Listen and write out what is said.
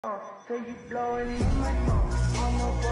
So you blowing in my phone. I'm a